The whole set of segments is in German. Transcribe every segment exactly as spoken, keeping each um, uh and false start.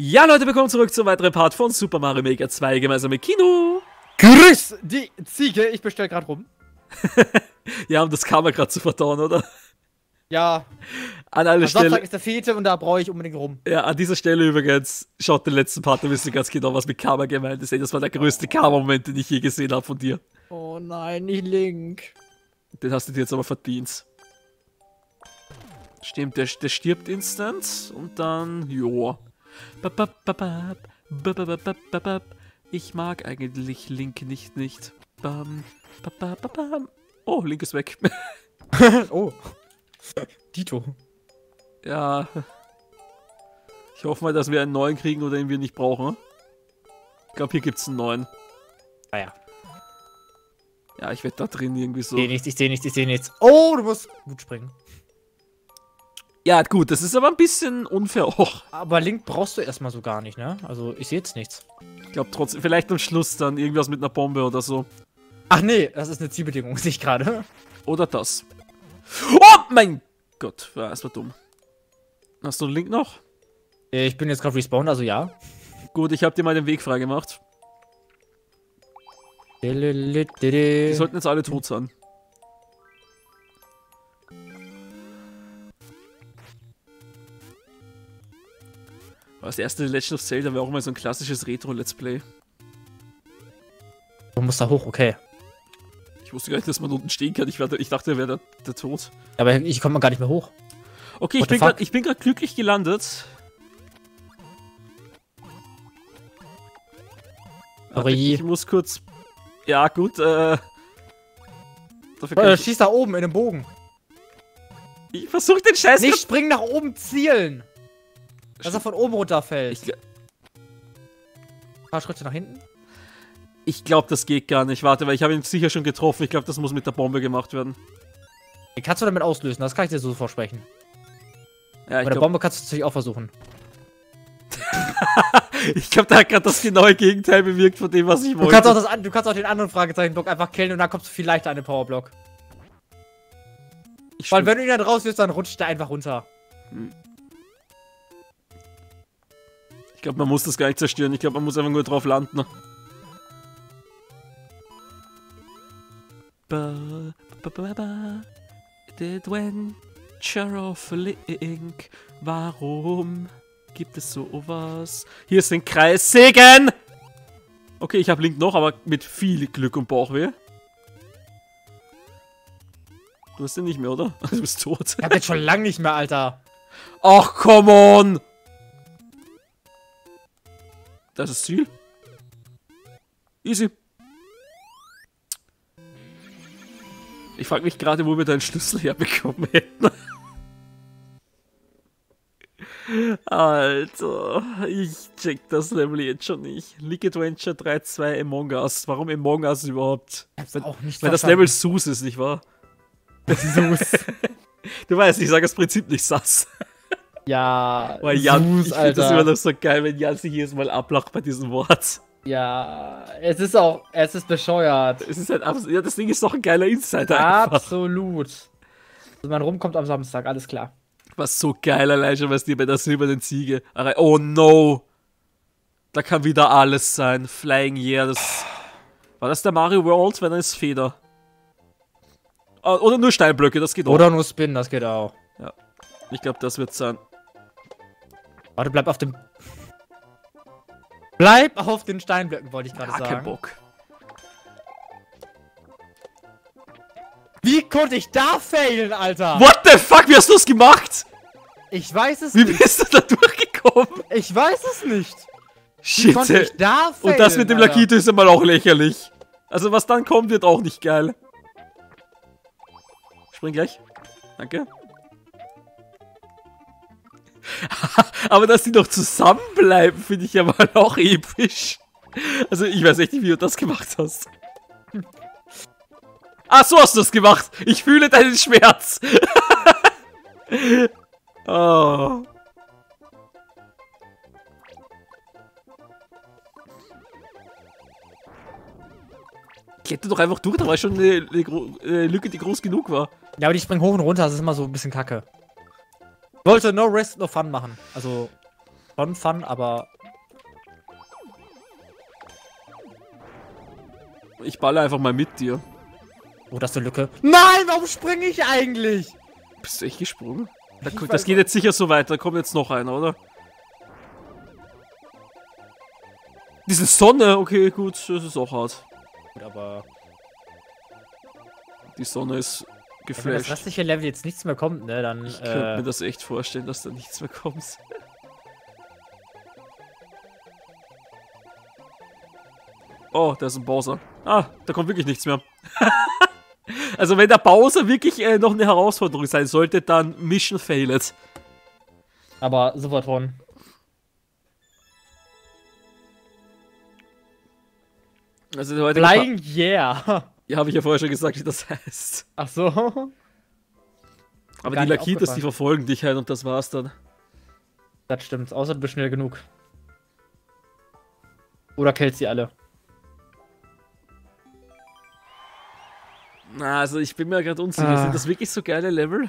Ja, Leute, willkommen zurück zum weiteren Part von Super Mario Maker zwei gemeinsam mit Kino. Grüß die Ziege, ich bestell gerade rum. Ja, um das Karma gerade zu verdauen, oder? Ja. An alle Am Stelle. Sonntag ist der Fete und da brauche ich unbedingt rum. Ja, an dieser Stelle übrigens, schaut den letzten Part, da wisst ihr ganz genau, was mit Karma gemeint ist. Ey, das war der größte Karma-Moment, den ich je gesehen habe von dir. Oh nein, nicht Link. Den hast du dir jetzt aber verdient. Stimmt, der, der stirbt instant und dann, joa. Ich mag eigentlich Link nicht, nicht. Oh, Link ist weg. Oh. Dito. Ja. Ich hoffe mal, dass wir einen neuen kriegen oder den wir nicht brauchen. Ich glaube, hier gibt es einen neuen. Ah ja. Ja, ich werde da drin irgendwie so. Ich sehe nichts, ich sehe nichts, ich sehe nichts. Oh, du musst gut springen. Ja, gut, das ist aber ein bisschen unfair auch. Aber Link brauchst du erstmal so gar nicht, ne? Also, ich sehe jetzt nichts. Ich glaube trotzdem, vielleicht am Schluss dann irgendwas mit einer Bombe oder so. Ach nee, das ist eine Zielbedingung, sehe ich gerade. Oder das. Oh mein Gott, ja, das war dumm. Hast du einen Link noch? Ich bin jetzt gerade respawned, also ja. Gut, ich habe dir mal den Weg freigemacht. Die sollten jetzt alle tot sein. Das erste Legend of Zelda wäre auch mal so ein klassisches Retro-Let's Play. Du musst da hoch, okay. Ich wusste gar nicht, dass man unten stehen kann. Ich, war, ich dachte, er wäre der, der Tod. Aber ich komme gar nicht mehr hoch. Okay, ich bin, grad, ich bin gerade glücklich gelandet. Warte, ich muss kurz... Ja, gut, äh... Dafür kann äh, ich... Schieß da oben in den Bogen. Ich versuch den Scheiß... Nicht springen nach oben, zielen! Dass er von oben runterfällt. Ich... Ein paar Schritte nach hinten. Ich glaube, das geht gar nicht. Warte, weil ich habe ihn sicher schon getroffen. Ich glaube, das muss mit der Bombe gemacht werden. Die kannst du damit auslösen, das kann ich dir so versprechen. Ja, Bei der glaub... Bombe kannst du es natürlich auch versuchen. Ich glaube, da hat gerade das genaue Gegenteil bewirkt von dem, was ich wollte. Du kannst auch, das, du kannst auch den anderen Fragezeichenblock einfach killen und dann kommst du viel leichter an den Powerblock. Ich Weil wenn du ihn dann raus wirst, dann rutscht der einfach runter. Hm. Ich glaube, man muss das gar nicht zerstören. Ich glaube, man muss einfach nur drauf landen. The Adventure of Link. Warum gibt es sowas? Hier ist ein Kreissegen! Okay, ich habe Link noch, aber mit viel Glück und Bauchweh. Du hast den nicht mehr, oder? Du bist tot. Ich hab jetzt schon lange nicht mehr, Alter. Ach, come on! Das ist das Ziel. Easy. Ich frage mich gerade, wo wir deinen Schlüssel herbekommen hätten. Alter, ich check das Level jetzt schon nicht. League Adventure drei Punkt zwei Among Us. Warum Among Us überhaupt? Weil, auch nicht weil das Level Sus ist, nicht wahr? Sus. Du weißt, ich sage das Prinzip nicht Sass. Ja, weil Jan, Sus, ich finde das immer noch so geil, wenn Jan sich jedes Mal ablacht bei diesem Wort. Ja, es ist auch, es ist bescheuert. Es ist halt absolut, ja, das Ding ist doch ein geiler Insider einfach. Absolut. Also man rumkommt am Samstag, alles klar. Was so geil allein schon, was die bei der silbernen Ziege. Oh no! Da kann wieder alles sein. Flying Yeah, das... War das der Mario World, wenn er ist Feder? Oder nur Steinblöcke, das geht auch. Oder nur Spin, das geht auch. Ja. Ich glaube, das wird sein. Warte, bleib auf dem... Bleib auf den Steinblöcken, wollte ich gerade ja, sagen. Kein Bock. Wie konnte ich da failen, Alter? What the fuck, wie hast du das gemacht? Ich weiß es wie nicht. Wie bist du da durchgekommen? Ich weiß es nicht. Shit. Wie konnte ich da failen, und das mit dem Alter? Lakito ist immer auch lächerlich. Also was dann kommt, wird auch nicht geil. Spring gleich. Danke. Aber dass die noch zusammenbleiben, finde ich ja mal auch episch. Also ich weiß echt nicht, wie du das gemacht hast. Ah, so hast du das gemacht. Ich fühle deinen Schmerz. Oh. Kletter doch einfach durch, da war schon eine, eine, eine Lücke, die groß genug war. Ja, aber die springen hoch und runter, das ist immer so ein bisschen kacke. Ich wollte no rest, no fun machen. Also. Schon Fun, aber... Ich balle einfach mal mit dir. Oh, das ist eine Lücke. Nein, warum springe ich eigentlich? Bist du echt gesprungen? Da, das geht jetzt sicher so weiter. Da kommt jetzt noch einer, oder? Diese Sonne, okay, gut, das ist auch hart. Gut, aber... Die Sonne ist Wenn geflasht. das restliche Level jetzt nichts mehr kommt, ne, dann... Ich könnte äh, mir das echt vorstellen, dass da nichts mehr kommt. Oh, da ist ein Bowser. Ah, da kommt wirklich nichts mehr. Also wenn der Bowser wirklich äh, noch eine Herausforderung sein sollte, dann Mission failed. Aber sofort von. Also der heutige Flying Yeah. Ja, habe ich ja vorher schon gesagt, wie das heißt. Ach so. Aber Gar die nicht Lakitas, die aufgefallen. verfolgen dich halt und das war's dann. Das stimmt, außer du bist schnell genug. Oder killt sie alle. Na, also ich bin mir gerade unsicher. Ah. Sind das wirklich so geile Level?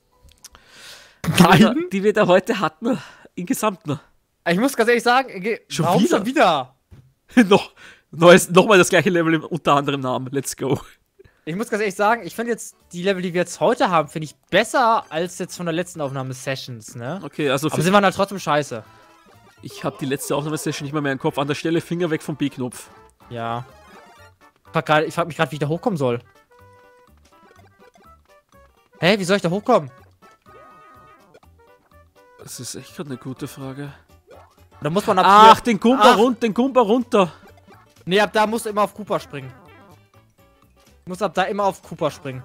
Nein! Die wir da heute hatten, insgesamt noch. Ich muss ganz ehrlich sagen, ge- Schon warum wieder? schon wieder? noch, neues, noch mal das gleiche Level im unter anderem Namen. Let's go. Ich muss ganz ehrlich sagen, ich finde jetzt die Level, die wir jetzt heute haben, finde ich besser als jetzt von der letzten Aufnahme-Sessions, ne? Okay, also Aber für, sie waren halt trotzdem scheiße. ich habe die letzte Aufnahmesession nicht mal mehr im Kopf. An der Stelle Finger weg vom B-Knopf. Ja. Ich frag, grad, ich frag mich gerade, wie ich da hochkommen soll. Hä, wie soll ich da hochkommen? Das ist echt gerade eine gute Frage. Da muss man ab Ach, hier... den Gumba Ach. runter, den Gumba runter. Nee, ab da musst du immer auf Cooper springen. Du musst ab da immer auf Cooper springen.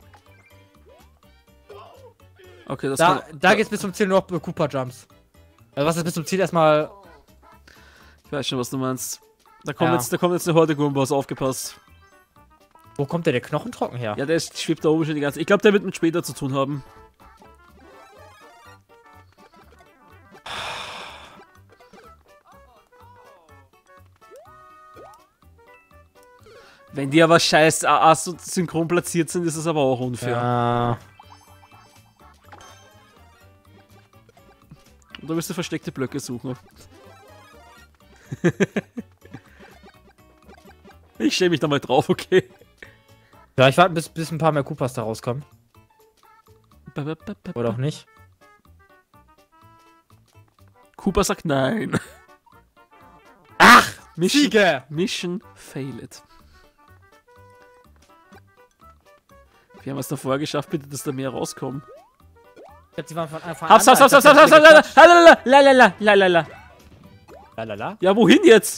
Okay, das Da, kann, da geht's bis zum Ziel nur noch äh, Cooper Jumps. Also was ist bis zum Ziel erstmal... Ich weiß schon, was du meinst. Da kommt, Ja. jetzt, da kommt jetzt eine Horde Gumbas, aufgepasst. Wo kommt der, der Knochentrocken her? Ja, der ist, schwebt da oben schon die ganze... Ich glaube, der wird mit später zu tun haben. Wenn die aber scheiß ass und synchron platziert sind, ist es aber auch unfair. Ja. Und da müsst ihr versteckte Blöcke suchen. Ich stelle mich da mal drauf, okay? Ja, ich warte, bis, bis ein paar mehr Koopas da rauskommen. Oder auch nicht. Cooper sagt nein. Ach, Mission, Ziege! Mission failed. Wir haben es davor geschafft, bitte, dass da mehr rauskommen. Ich glaub, die waren von Anfang Hab's, an... hab's, hab's, hab's, hab's, hab's, hab's, lalala, lalala, lalala. Lalala. Ja, wohin jetzt?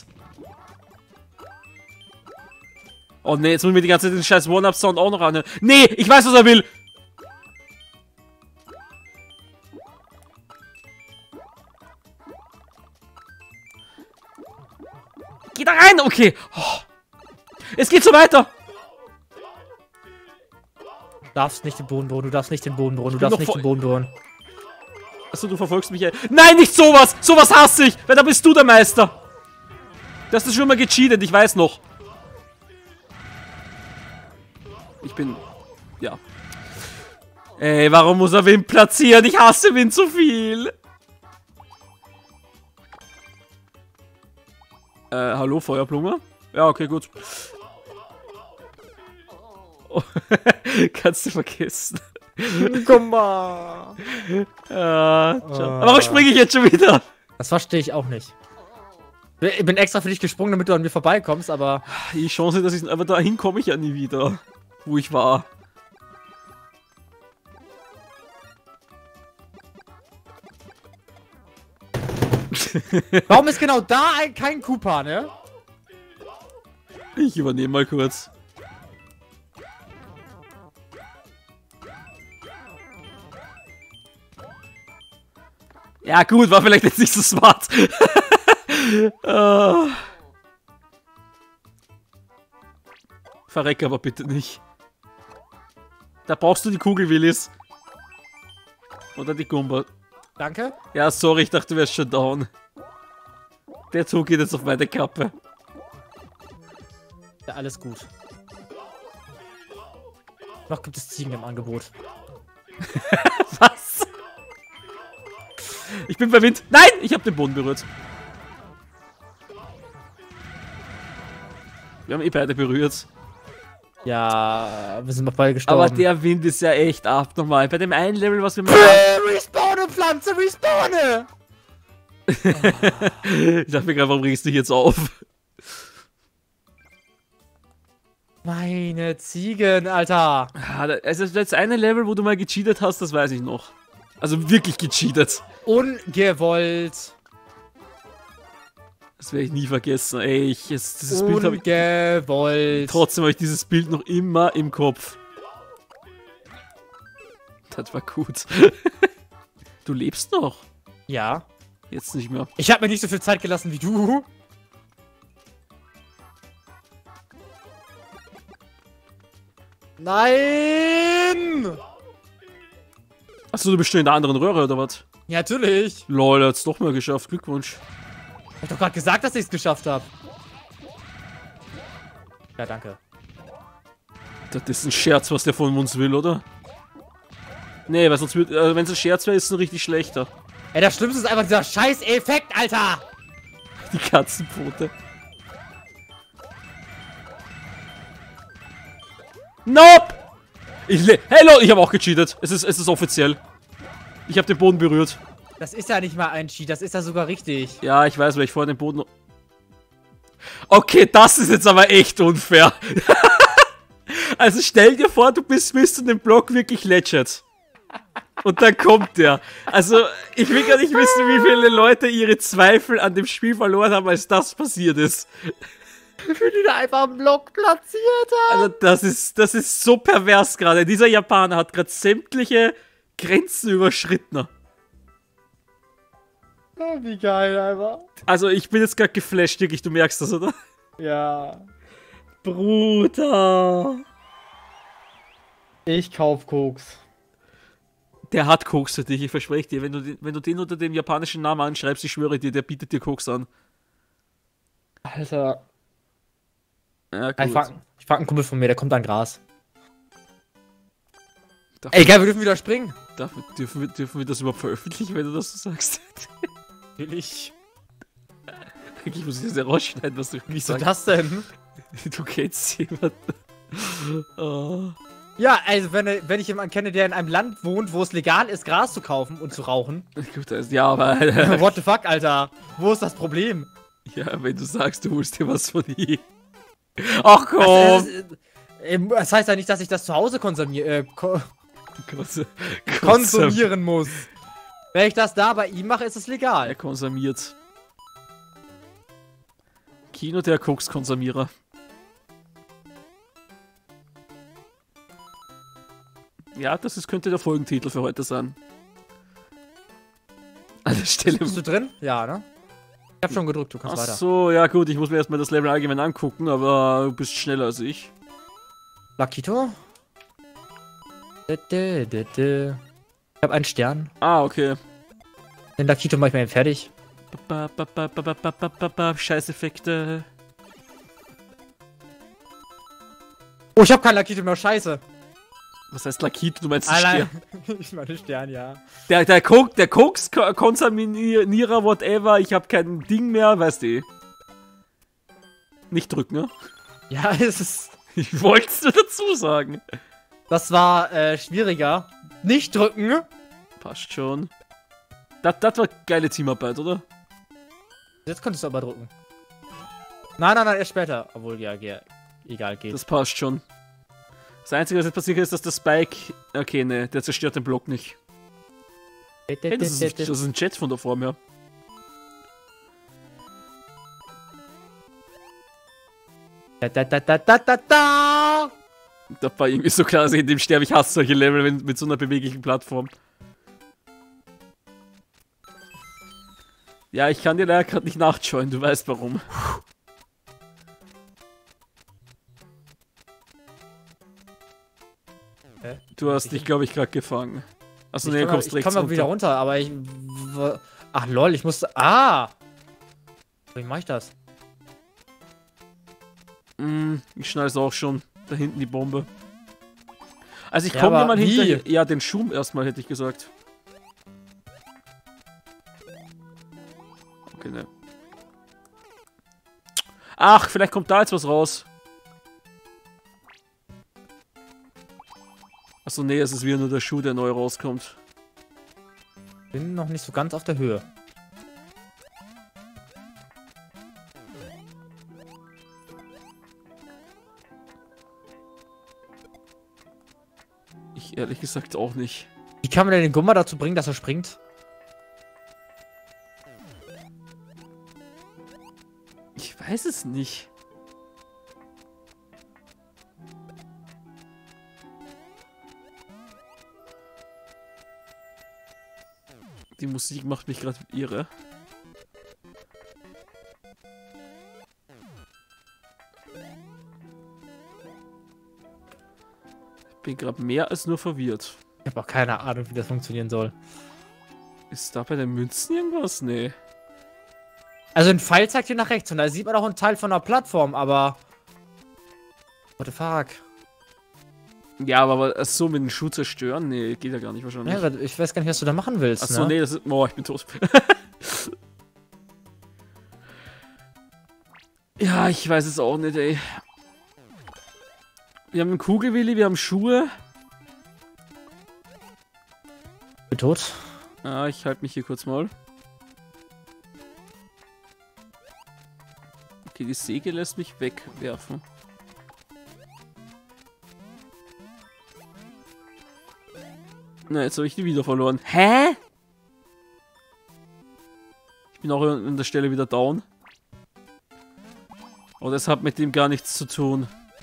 Oh ne, jetzt müssen wir die ganze Zeit den scheiß One-Up-Sound auch noch anhören. Nee, ich weiß, was er will. Geh da rein, okay. Oh. Es geht so weiter. Du darfst nicht den Boden berühren, du darfst nicht den Boden berühren, du bin darfst doch nicht voll- den Boden berühren. Achso, du verfolgst mich ja. Nein, nicht sowas! Sowas hasse ich! Weil da bist du der Meister! Das ist schon mal gecheatet, ich weiß noch. Ich bin... Ja. Ey, warum muss er Wind platzieren? Ich hasse Wind so viel! Äh, hallo, Feuerblume? Ja, okay, gut. Oh, kannst du vergessen. Komm mal. Ja, ciao. Aber warum springe ich jetzt schon wieder? Das verstehe ich auch nicht. Ich bin extra für dich gesprungen, damit du an mir vorbeikommst, aber... Die Chance, dass ich... Aber dahin komme ich ja nie wieder. Wo ich war. Warum ist genau da ein, kein Koopa, ne? Ich übernehme mal kurz. Ja gut, war vielleicht jetzt nicht so smart. uh. Verreck aber bitte nicht. Da brauchst du die Kugel, Willis. Oder die Gumba. Danke. Ja, sorry, ich dachte, du wärst schon down. Der Zug geht jetzt auf meine Kappe. Ja, alles gut. Noch gibt es Ziegen im Angebot. Was? Ich bin verwirrt. Nein, ich habe den Boden berührt. Wir haben eh beide berührt. Ja, wir sind noch beide gestorben. Aber der Wind ist ja echt abnormal. Bei dem einen Level, was wir machen. Respawne, Pflanze, respawne! Ich dachte mir gerade, warum regst du dich jetzt auf? Meine Ziegen, Alter. Also das eine Level, wo du mal gecheatet hast, das weiß ich noch. Also wirklich gecheatet. Ungewollt. Das werde ich nie vergessen. Ey, ich, es, dieses Bild habe ich... Ungewollt. Trotzdem habe ich dieses Bild noch immer im Kopf. Das war gut. Du lebst noch? Ja. Jetzt nicht mehr. Ich habe mir nicht so viel Zeit gelassen wie du. Nein! Achso, du bist schon in der anderen Röhre, oder was? Ja, natürlich. Lol, er hat's doch mal geschafft. Glückwunsch. Ich hab doch gerade gesagt, dass ich es geschafft habe. Ja, danke. Das ist ein Scherz, was der von uns will, oder? Nee, weil sonst wird, äh, wenn es ein Scherz wäre, ist es ein richtig schlechter. Ey, das Schlimmste ist einfach dieser scheiß Effekt, Alter! Die Katzenpfote. Nope! Ich le hey, Leute, ich habe auch gecheatet. Es ist, es ist offiziell. Ich habe den Boden berührt. Das ist ja nicht mal ein Cheat, das ist ja sogar richtig. Ja, ich weiß, weil ich vorher den Boden... Okay, das ist jetzt aber echt unfair. Also stell dir vor, du bist bis zu dem Block wirklich legit. Und dann kommt der. Also, ich will gar nicht wissen, wie viele Leute ihre Zweifel an dem Spiel verloren haben, als das passiert ist. Wie die da einfach einen Block platziert haben. Also, das ist, das ist so pervers gerade. Dieser Japaner hat gerade sämtliche Grenzen überschritten. Oh, wie geil einfach. Also, ich bin jetzt gerade geflasht, wirklich. Du merkst das, oder? Ja. Bruder. Ich kauf Koks. Der hat Koks für dich, ich verspreche dir. Wenn du, den, wenn du den unter dem japanischen Namen anschreibst, ich schwöre dir, der bietet dir Koks an. Alter. Ja, gut. Ich frag, ich frag einen Kumpel von mir, der kommt an Gras. Darf Ey, geil, wir dürfen wieder springen. Darf, dürfen, wir, dürfen wir das überhaupt veröffentlichen, wenn du das so sagst? Natürlich. Eigentlich muss ich das ja rausschneiden, was du Wieso sagst. das denn? Du kennst jemanden. Oh. Ja, also wenn, wenn ich jemanden kenne, der in einem Land wohnt, wo es legal ist, Gras zu kaufen und zu rauchen. Gut, also, ja, aber... What the fuck, Alter? Wo ist das Problem? Ja, wenn du sagst, du holst dir was von ihm. Ach komm! Also, das, das heißt ja nicht, dass ich das zu Hause konsumier äh, ko Konsum konsumieren muss. Wenn ich das da bei ihm mache, ist es legal. Er konsumiert. Kino der Koks-Konsumierer. Ja, das ist, könnte der Folgentitel für heute sein. An der Stelle. Bist du drin? Ja, ne? Ich hab schon gedrückt, du kannst Ach weiter. so, ja gut, ich muss mir erstmal das Level allgemein angucken, aber du bist schneller als ich. Lakito? Ich hab einen Stern. Ah, okay. Den Lakito mach ich mal eben fertig. Ba, ba, ba, ba, ba, ba, ba, ba, ba, Scheißeffekte. Oh, ich hab keinen Lakito mehr, scheiße. Was heißt Lakito? Du meinst Allein. Stern? Ich meine Stern, ja. Der, der, Kok der Koks-Konsuminierer, whatever, ich hab kein Ding mehr, weißt du. Nicht drücken, ne? Ja, es ist... Ich wollte es nur dazu sagen. Das war, äh, schwieriger. Nicht drücken. Passt schon. Das, das war geile Teamarbeit, oder? Jetzt könntest du aber drücken. Nein, nein, nein, erst später. Obwohl, ja, ja egal, geht. Das passt schon. Das Einzige, was jetzt passiert ist, dass der Spike... Okay, ne, der zerstört den Block nicht. Hey, das, ist, das ist ein Jet von der Form her. Da, da, da, da, da, da, da. Da war irgendwie so klar, dass ich in dem sterbe. Ich hasse solche Level mit, mit so einer beweglichen Plattform. Ja, ich kann dir leider gerade nicht nachschauen, du weißt warum. Hä? Du hast dich, glaube ich, gerade gefangen. Achso, ne, du kommst direkt runter. Ich komme wieder runter, aber ich... Ach lol, ich musste... Ah! Wie mach ich das? Mm, ich schneide es auch schon. Da hinten die Bombe. Also ich Ja, komme aber mal wie? hinter... Ja, den Schum erstmal, hätte ich gesagt. Okay, ne. Ach, vielleicht kommt da jetzt was raus. Achso, nee, es ist wieder nur der Schuh, der neu rauskommt. Bin noch nicht so ganz auf der Höhe. Ich ehrlich gesagt auch nicht. Wie kann man denn den Gummer dazu bringen, dass er springt? Ich weiß es nicht. Die Musik macht mich gerade irre. Ich bin gerade mehr als nur verwirrt. Ich habe auch keine Ahnung, wie das funktionieren soll. Ist da bei den Münzen irgendwas? Nee. Also ein Pfeil zeigt hier nach rechts und da sieht man auch einen Teil von der Plattform, aber... What the fuck? Ja, aber so mit dem Schuh zerstören? Nee, geht ja gar nicht wahrscheinlich. Ja, ich weiß gar nicht, was du da machen willst. Achso, ne? nee, das ist... Oh, ich bin tot. Ja, ich weiß es auch nicht, ey. Wir haben einen Kugelwilli, wir haben Schuhe. Ich bin tot. Ah, ich halte mich hier kurz mal. Okay, die Säge lässt mich wegwerfen. Na, jetzt habe ich die wieder verloren. Hä? Ich bin auch an der Stelle wieder down. Aber das hat mit dem gar nichts zu tun.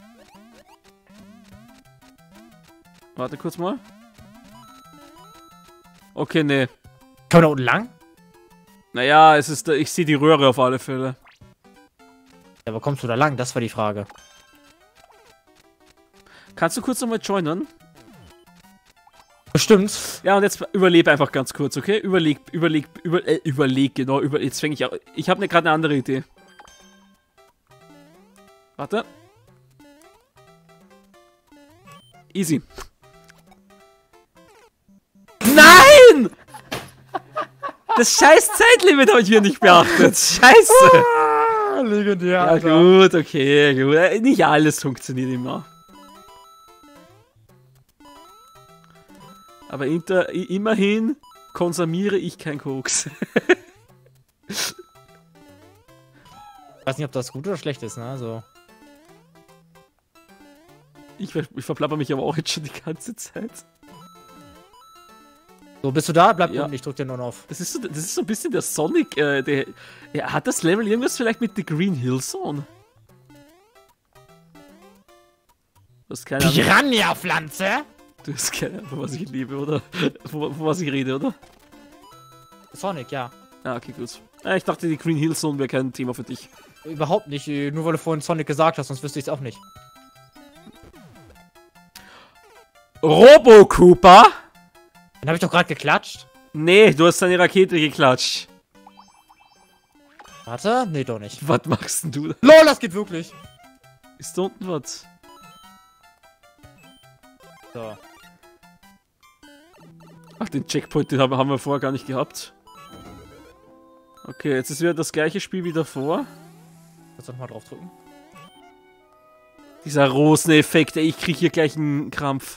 Warte kurz mal. Okay, nee. Kann man da unten lang? Naja, es ist, ich sehe die Röhre auf alle Fälle. Ja, aber kommst du da lang? Das war die Frage. Kannst du kurz nochmal joinen? Bestimmt. Ja, und jetzt überlebe einfach ganz kurz, okay? Überleg, überleg, über, äh, überleg, genau. Über, jetzt fange ich an. Ich habe ne, gerade eine andere Idee. Warte. Easy. Nein! Das scheiß Zeitlimit habe ich hier nicht beachtet. Scheiße. Ah, legendär, Ja, Alter. gut, okay, gut. Nicht alles funktioniert immer. Aber inter, immerhin konsumiere ich kein Koks. Ich weiß nicht, ob das gut oder schlecht ist, ne? Also. Ich, ich verplapper mich aber auch jetzt schon die ganze Zeit. So, bist du da? Bleib Ja. unten, ich drück den on off. Das ist so, das ist so ein bisschen der Sonic, äh, der, ja, hat das Level irgendwas vielleicht mit The Green Hill Zone? Du hast keine Ahnung, Piranha-Pflanze? du hast keine Ahnung, von was ich liebe, oder? Von, von was ich rede, oder? Sonic, ja. Ah, okay, gut. Ah, ich dachte, die Green Hill Zone wäre kein Thema für dich. Überhaupt nicht, nur weil du vorhin Sonic gesagt hast, sonst wüsste ich es auch nicht. Robo Cooper? Den habe ich doch gerade geklatscht. Nee, du hast deine Rakete geklatscht. Warte, nee, doch nicht. Was machst denn du da? LOL, das geht wirklich. Ist da unten was? So. Ach, den Checkpoint, den haben, haben wir vorher gar nicht gehabt. Okay, jetzt ist wieder das gleiche Spiel wie davor. Kannst du nochmal draufdrücken? Dieser Roseneffekt, ey, ich krieg hier gleich einen Krampf.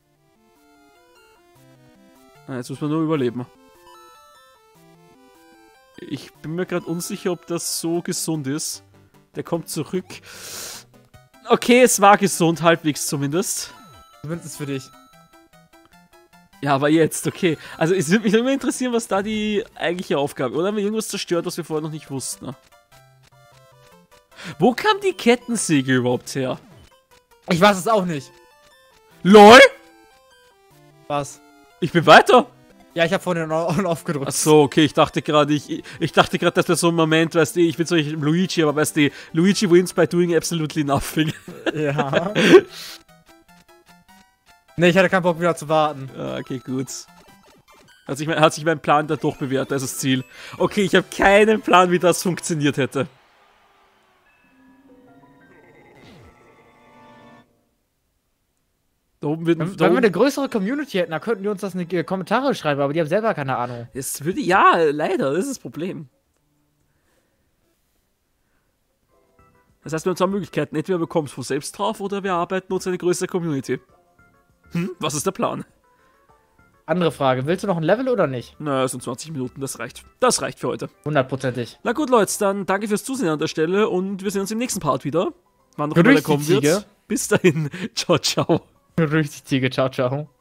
Ah, jetzt muss man nur überleben. Ich bin mir gerade unsicher, ob das so gesund ist. Der kommt zurück. Okay, es war gesund, halbwegs zumindest. Zumindest für dich. Ja, aber jetzt, okay. Also es würde mich immer interessieren, was da die eigentliche Aufgabe ist. Oder haben wir irgendwas zerstört, was wir vorher noch nicht wussten? Ne? Wo kam die Kettensäge überhaupt her? Ich weiß es auch nicht. LOL! Was? Ich bin weiter! Ja, ich habe vorhin on off gedrückt. Ach so, okay, ich dachte gerade, ich, ich dachte gerade, das wäre so ein Moment, weißt du, ich bin so ich, Luigi, aber weißt du, Luigi wins by doing absolutely nothing. Ja. Ne, ich hatte keinen Bock wieder zu warten. Ja, okay, gut. Hat sich, mein, hat sich mein Plan dadurch bewährt, das ist das Ziel. Okay, ich habe keinen Plan, wie das funktioniert hätte. Da oben wird... Wenn, da wenn wir oben, eine größere Community hätten, dann könnten die uns das in die Kommentare schreiben, aber die haben selber keine Ahnung. es würde... Ja, leider, das ist das Problem. Das heißt, wir haben zwei Möglichkeiten. Entweder wir kommen von selbst drauf oder wir arbeiten uns eine größere Community. Hm, was ist der Plan? Andere Frage, willst du noch ein Level oder nicht? Naja, es sind zwanzig Minuten, das reicht. Das reicht für heute. Hundertprozentig. Na gut, Leute, dann danke fürs Zusehen an der Stelle und wir sehen uns im nächsten Part wieder. Wann noch immer der kommen wird. Bis dahin, ciao, ciao. Richtig, Ziege, ciao, ciao.